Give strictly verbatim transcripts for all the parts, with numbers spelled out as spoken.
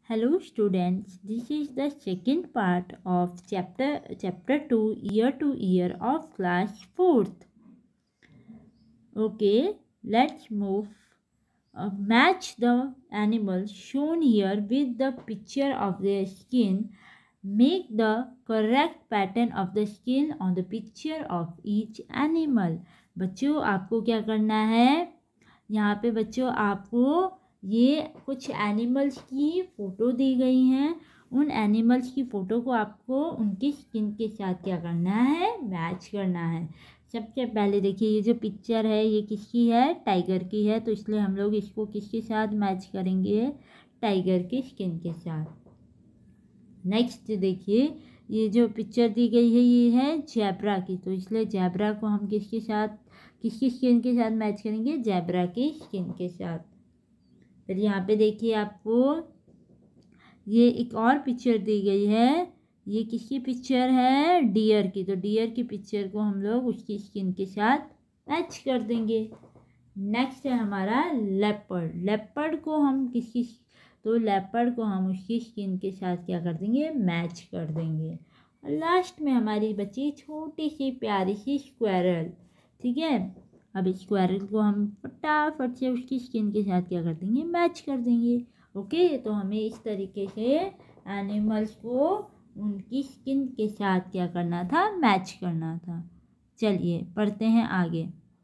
Hello students, this is the second part of chapter chapter two year to year of class fourth. Okay, let's move. Uh, match the animals shown here with the picture of their skin. Make the correct pattern of the skin on the picture of each animal. बच्चों आपको क्या करना है, यहाँ पे बच्चों आपको ये कुछ एनिमल्स की फ़ोटो दी गई हैं। उन एनिमल्स की फ़ोटो को आपको उनकी स्किन के साथ क्या करना है, मैच करना है। सबसे पहले देखिए, ये जो पिक्चर है ये किसकी है, टाइगर की है, तो इसलिए हम लोग इसको किसके साथ मैच करेंगे, टाइगर की स्किन के साथ। नेक्स्ट देखिए, ये जो पिक्चर दी गई है ये है जैब्रा की, तो इसलिए जैब्रा को हम किसके साथ, किसकी स्किन के साथ मैच करेंगे, जैब्रा की स्किन के साथ। फिर यहाँ पे देखिए आपको ये एक और पिक्चर दी गई है, ये किसकी पिक्चर है, डियर की, तो डियर की पिक्चर को हम लोग उसकी स्किन के साथ मैच कर देंगे। नेक्स्ट है हमारा लेपर्ड। लेपर्ड को हम किसकी, तो लेपर्ड को हम उसकी स्किन के साथ क्या कर देंगे, मैच कर देंगे। और लास्ट में हमारी बची छोटी सी प्यारी सी स्क्वायरल। ठीक है, अब स्क्वायरल को हम फटाफट से उसकी स्किन के साथ क्या कर देंगे, मैच कर देंगे। ओके, तो हमें इस तरीके से एनिमल्स को उनकी स्किन के साथ क्या करना था, मैच करना था। चलिए पढ़ते हैं आगे।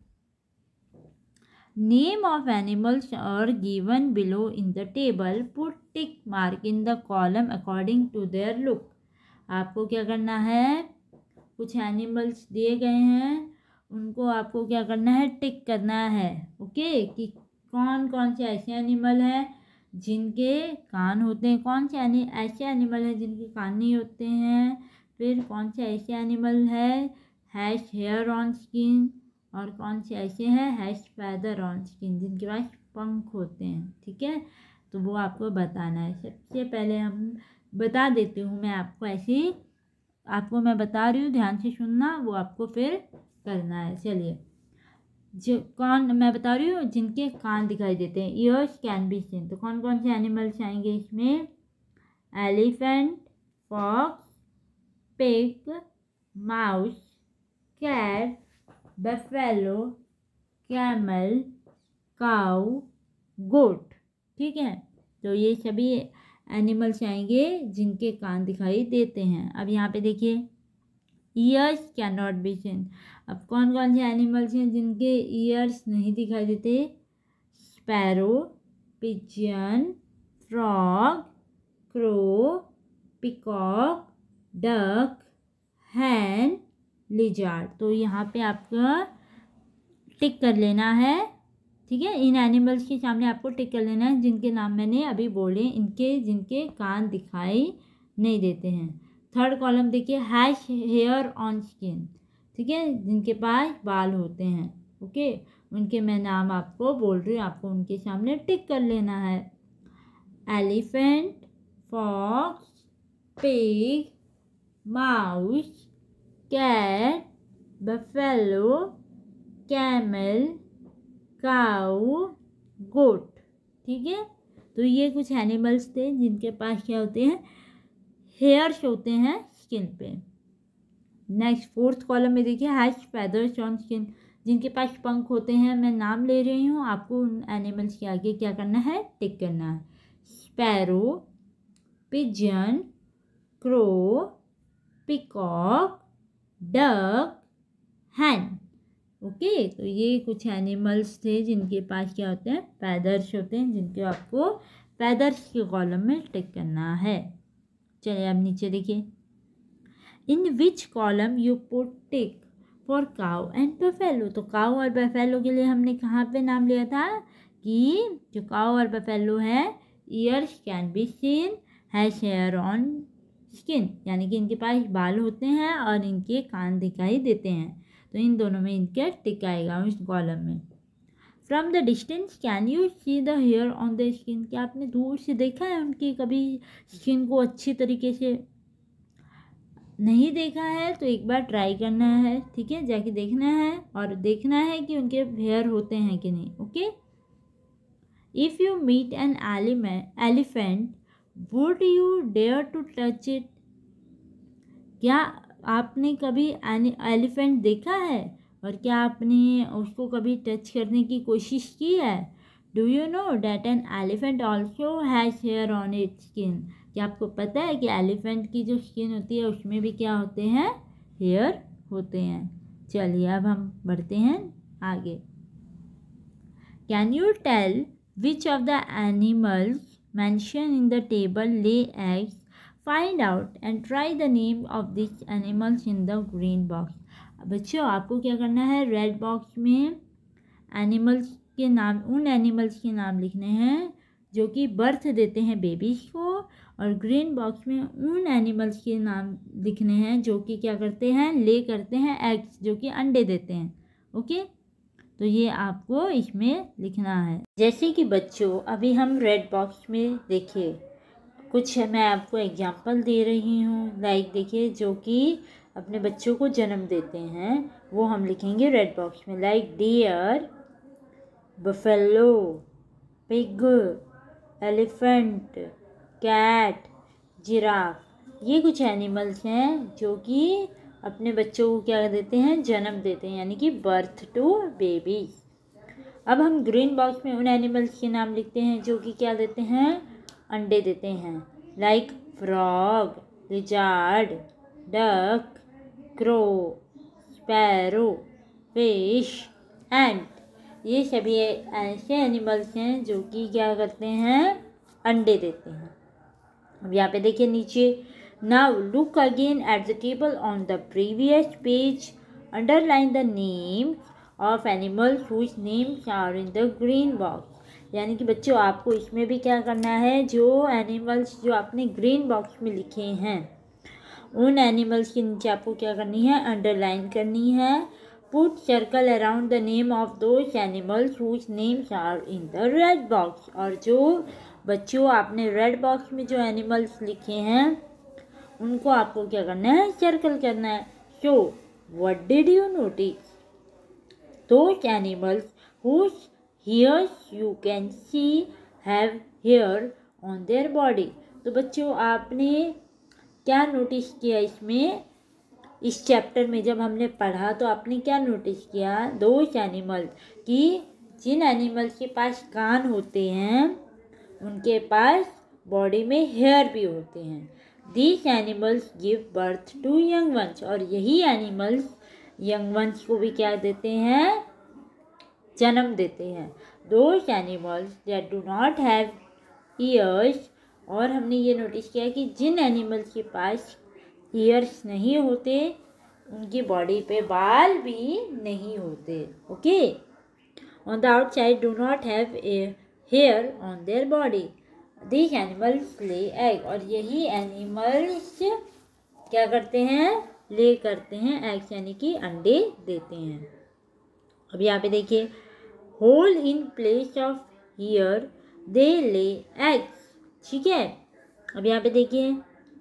Name of animals are given below in the table, put tick mark in the column according to their look. आपको क्या करना है, कुछ एनिमल्स दिए गए हैं, उनको आपको क्या करना है, टिक करना है। ओके, कि कौन कौन से ऐसे एनिमल हैं जिनके कान होते हैं, कौन से एनि ऐसे एनिमल हैं जिनके कान नहीं होते हैं, फिर कौन से ऐसे एनिमल है हैज़ हेयर ऑन स्किन, और कौन से ऐसे हैं हैज़ फैदर ऑन स्किन, जिनके पास पंख होते हैं। ठीक है, तो वो आपको बताना है। सबसे पहले हम बता देती हूँ मैं आपको, ऐसे ही आपको मैं बता रही हूँ, ध्यान से सुनना, वो आपको फिर करना है। चलिए, जो कौन मैं बता रही हूँ, जिनके कान दिखाई देते हैं, ईयर्स कैन बी सीन, तो कौन कौन से एनिमल्स आएंगे इसमें, elephant, fox, pig, mouse, cat, buffalo, camel, cow, goat. ठीक है, तो ये सभी एनिमल्स आएंगे जिनके कान दिखाई देते हैं। अब यहाँ पे देखिए, ears can not be seen. अब कौन कौन से एनिमल्स हैं जिनके ईयर्स नहीं दिखाई देते, sparrow, pigeon, frog, crow, peacock, duck, hen, lizard. तो यहाँ पे आपका टिक कर लेना है। ठीक है, इन एनिमल्स के सामने आपको टिक कर लेना है जिनके नाम मैंने अभी बोले, इनके जिनके कान दिखाई नहीं देते हैं। थर्ड कॉलम देखिए, हैश हेयर ऑन स्किन। ठीक है, जिनके पास बाल होते हैं। ओके, उनके मैं नाम आपको बोल रही हूँ, आपको उनके सामने टिक कर लेना है। Elephant, fox, pig, mouse, cat, buffalo, camel, cow, goat. ठीक है, तो ये कुछ एनिमल्स थे जिनके पास क्या होते हैं, हेयर्स होते हैं स्किन पे। नेक्स्ट फोर्थ कॉलम में देखिए, हैज फैदर्स ऑन स्किन, जिनके पास पंख होते हैं। मैं नाम ले रही हूँ, आपको उन एनिमल्स के आगे क्या करना है, टिक करना है। Sparrow, pigeon, crow, peacock, duck, hen. Okay, तो ये कुछ एनिमल्स थे जिनके पास क्या होते हैं, फैदर्स होते हैं, जिनके आपको फैदर्स के कॉलम में टिक करना है। चलिए अब नीचे देखिए, in which column you put tick for cow and buffalo. तो काउ और बफेलो के लिए हमने कहाँ पे नाम लिया था, कि जो काउ और बफेलो है, ears can be seen, has hair on skin, यानी कि इनके पास बाल होते हैं और इनके कान दिखाई देते हैं। तो इन दोनों में इनके टिक आएगा इस कॉलम में। From the distance can you see the hair on the skin. क्या आपने दूर से देखा है उनकी कभी स्किन को अच्छी तरीके से, नहीं देखा है तो एक बार ट्राई करना है। ठीक है, जाके देखना है और देखना है कि उनके हेयर होते हैं कि नहीं। Okay, if you meet an elephant would you dare to touch it? क्या आपने कभी एलिफेंट देखा है और क्या आपने उसको कभी टच करने की कोशिश की है? Do you know that an elephant also has hair on its skin? क्या आपको पता है कि एलिफेंट की जो स्किन होती है उसमें भी क्या होते हैं? हेयर होते हैं। चलिए अब हम बढ़ते हैं आगे। Can you tell which of the animals mention in the table lay eggs? Find out and try the name of this animals in the green box. बच्चों आपको क्या करना है, रेड बॉक्स में एनिमल्स के नाम, उन एनिमल्स के नाम लिखने हैं जो कि बर्थ देते हैं बेबीज को, और ग्रीन बॉक्स में उन एनिमल्स के नाम लिखने हैं जो कि क्या करते हैं, ले करते हैं एग्स, जो कि अंडे देते हैं। ओके, तो ये आपको इसमें लिखना है। जैसे कि बच्चों अभी हम रेड बॉक्स में देखिए कुछ मैं आपको एग्जांपल दे रही हूँ, लाइक देखिए जो कि अपने बच्चों को जन्म देते हैं वो हम लिखेंगे रेड बॉक्स में, like deer, buffalo, pig, elephant, cat, giraffe. ये कुछ एनिमल्स हैं जो कि अपने बच्चों को क्या देते हैं, जन्म देते हैं, यानी कि बर्थ टू बेबी। अब हम ग्रीन बॉक्स में उन एनिमल्स के नाम लिखते हैं जो कि क्या देते हैं, अंडे देते हैं, like frog, lizard, duck, crow, sparrow, fish, ant. ये सभी ऐसे एनिमल्स हैं जो कि क्या करते हैं, अंडे देते हैं। अब यहाँ पे देखिए नीचे, now look again at the table on the previous page, underline the names of animals whose names are in the green box. यानी कि बच्चों आपको इसमें भी क्या करना है, जो एनिमल्स जो आपने ग्रीन बॉक्स में लिखे हैं उन एनिमल्स के नीचे आपको क्या करनी है, अंडरलाइन करनी है। Put circle around the name of those animals whose names are in the red box. और जो बच्चों आपने रेड बॉक्स में जो एनिमल्स लिखे हैं उनको आपको क्या करना है, सर्कल करना है। So what did you notice? Those animals whose hairs you can see have hair on their body. तो बच्चों आपने क्या नोटिस किया इसमें, इस चैप्टर में जब हमने पढ़ा तो आपने क्या नोटिस किया, दोज एनिमल, कि जिन एनिमल्स के पास कान होते हैं उनके पास बॉडी में हेयर भी होते हैं। These animals give birth to young ones. और यही एनिमल्स यंग वंस को भी क्या देते हैं, जन्म देते हैं। Those animals that do not have ears. और हमने ये नोटिस किया कि जिन एनिमल्स के पास ईयर्स नहीं होते उनकी बॉडी पे बाल भी नहीं होते। Okay, on the outside do not have a hair on their body. These animals lay egg. और यही एनिमल्स क्या करते हैं, ले करते हैं एग्स, यानी कि अंडे देते हैं। अब यहाँ पे देखिए, hole in place of ear they lay eggs. ठीक है, अब यहाँ पे देखिए,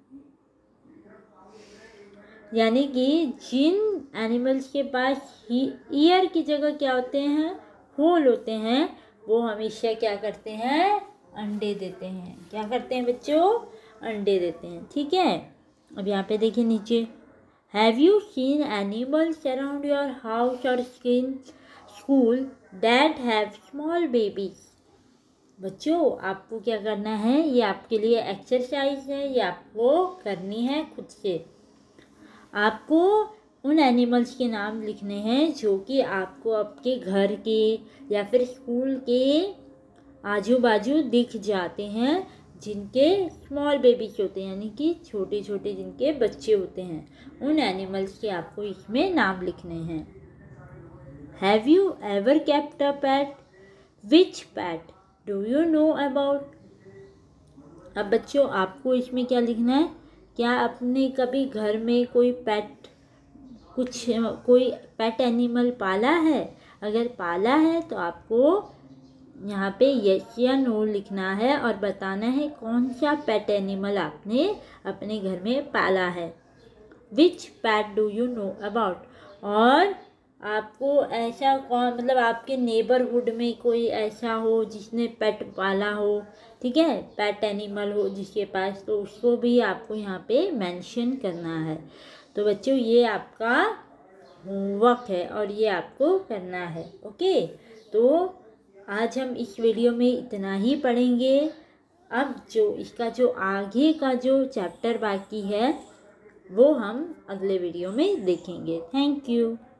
यानी कि जिन एनिमल्स के पास ईयर की जगह क्या होते हैं, होल होते हैं, वो हमेशा क्या करते हैं, अंडे देते हैं। क्या करते हैं बच्चों, अंडे देते हैं। ठीक है, अब यहाँ पे देखिए नीचे, have you seen animals around your house और skin school that have small babies? बच्चों आपको क्या करना है, ये आपके लिए एक्सरसाइज है, ये आपको करनी है खुद से। आपको उन एनिमल्स के नाम लिखने हैं जो कि आपको आपके घर के या फिर स्कूल के आजू बाजू दिख जाते हैं, जिनके स्मॉल बेबीज होते हैं, यानी कि छोटे छोटे जिनके बच्चे होते हैं। उन एनिमल्स के आपको इसमें नाम लिखने हैं। Have you ever kept a pet? Which pet do you know about? अब बच्चों आपको इसमें क्या लिखना है, क्या आपने कभी घर में कोई पेट, कुछ कोई पेट एनिमल पाला है? अगर पाला है तो आपको यहाँ पे यस या नो लिखना है और बताना है कौन सा पेट एनिमल आपने अपने घर में पाला है। Which pet do you know about? और आपको ऐसा कौन, मतलब आपके नेबरहुड में कोई ऐसा हो जिसने पेट पाला हो, ठीक है। पेट एनिमल हो जिसके पास तो उसको भी आपको यहाँ पे मेंशन करना है। तो बच्चों ये आपका होमवर्क है और ये आपको करना है। ओके, तो आज हम इस वीडियो में इतना ही पढ़ेंगे। अब जो इसका जो आगे का जो चैप्टर बाकी है वो हम अगले वीडियो में देखेंगे। Thank you.